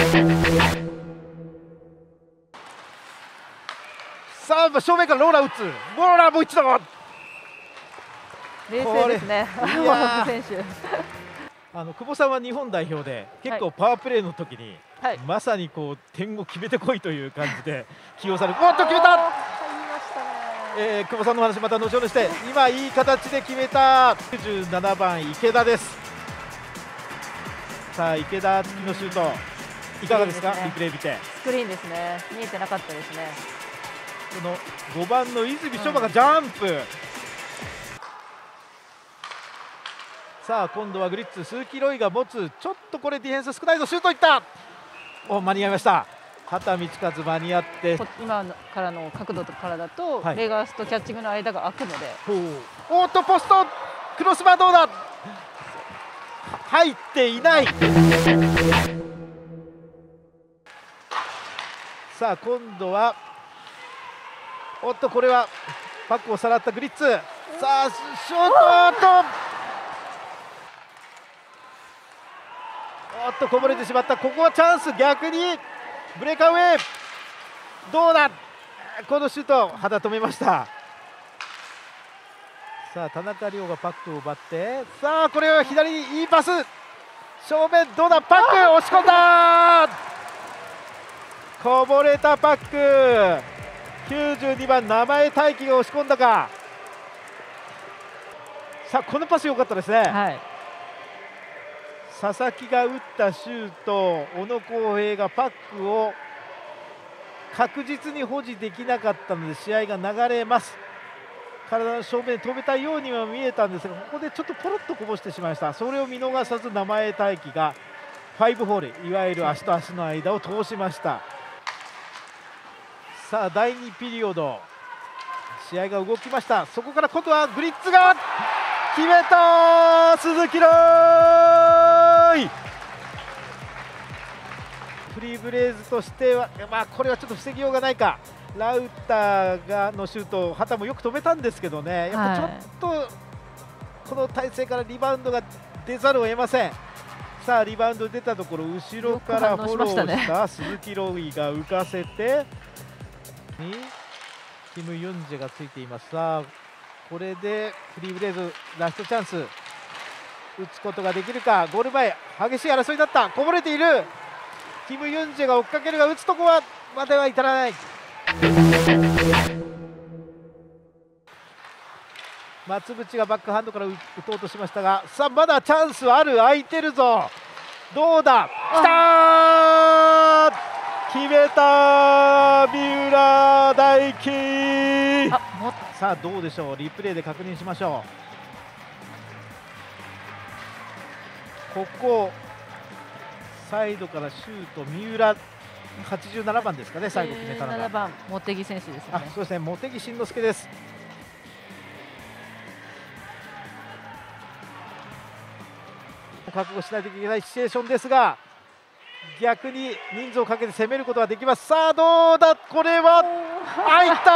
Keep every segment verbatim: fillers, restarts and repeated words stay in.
さあ正面からローラー打つ。ローラーもう一度。 冷静ですね。選手。 あの久保さんは日本代表で結構パワープレーの時に、はい、まさにこう点を決めてこいという感じで起用される。おっと決めた。えー、久保さんの話また後ほどして、今いい形で決めたきゅうじゅうななばん池田です。さあ池田付きのシュートいかがですか？リプレイ見て。 スクリーンですね。見えてなかったですね。 このごばんの泉翔馬がジャンプ、うん、さあ今度はグリッツ鈴木ロイが持つ。ちょっとこれディフェンス少ないぞ。シュートいった。お間に合いました。畑道和間に合って、 今からの角度からだと、はい、レガースとキャッチングの間が空くので、 おっとポストクロスバーどうだ。入っていない。さあ今度はおっとこれはパックをさらったグリッツ。さあショートとおっとこぼれてしまった。ここはチャンス。逆にブレイクアウェイどうだ。このシュート肌止めました。さあ田中亮がパックを奪って、さあこれは左にいいパス。正面どうだ。パック押し込んだ。こぼれたパック。きゅうじゅうにばん名前大輝が押し込んだか。さあこのパス良かったですね、はい、佐々木が打ったシュート、小野康平がパックを確実に保持できなかったので試合が流れます。体の正面に飛べたようには見えたんですが、ここでちょっとポロッとこぼしてしまいました。それを見逃さず名前大輝がファイブホール、いわゆる足と足の間を通しました。さあだいにピリオド試合が動きました。そこから今度はグリッツが決めた。鈴木ロイ。フリーブレイズとしては、まあ、これはちょっと防ぎようがないか。ラウターがのシュートを畑もよく止めたんですけどね、やっぱちょっとこの体勢からリバウンドが出ざるを得ません。さあリバウンド出たところ後ろからフォローした鈴木ロイが浮かせてにキム・ユンジェがついています。さあこれでフリーブレイズラストチャンス打つことができるか。ゴール前激しい争いだった。こぼれている。キム・ユンジェが追っかけるが打つとこはまでは至らない。松渕がバックハンドから打とうとしましたが、さあまだチャンスはある。空いてるぞ。どうだ。きたー。決めた三浦大輝。さあどうでしょう。リプレイで確認しましょう。ここサイドからシュート三浦はちじゅうななばんですかね。最後決めたのがななばん茂木選手ですね。 あ、そうですね。茂木慎之介です。覚悟しないといけないシチュエーションですが、逆に人数をかけて攻めることができます。さあどうだ。これは入った。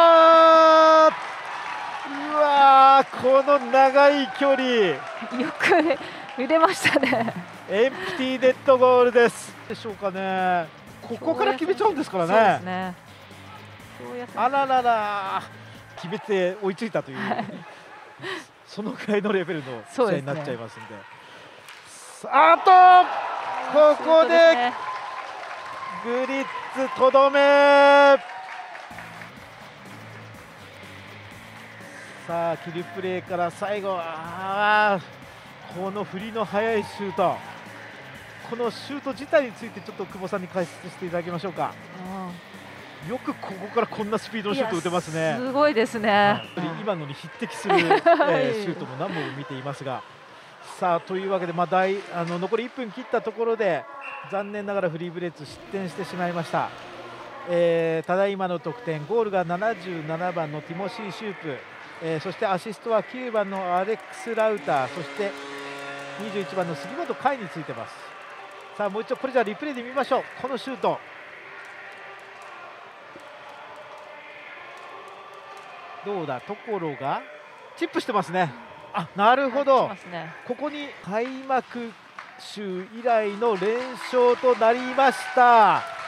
うわー、この長い距離よく入れましたね。 エンプティーネットゴールですでしょうかね。ここから決めちゃうんですからね。そうですね。あららら、決めて追いついたという、はい、そのくらいのレベルの試合になっちゃいますんで。あとここでグリッツとどめ。さあキルプレーから最後、あこの振りの速いシュート、このシュート自体についてちょっと久保さんに解説していただきましょうか。よくここからこんなスピードのシュート打てますね。 すごいですね。 今のに匹敵する、えー、シュートも何本も見ていますが、さあというわけで、まあ、大あの残りいっぷん切ったところで残念ながらフリーブレッツ失点してしまいました。えー、ただいまの得点、ゴールがななじゅうななばんのティモシー・シュープ、えー、そしてアシストはきゅうばんのアレックス・ラウター、そしてにじゅういちばんの杉本海についてます。さあもう一度これじゃあリプレイで見ましょう。このシュートどうだ。ところがチップしてますね。あ、なるほど、ね、ここに開幕週以来の連勝となりました。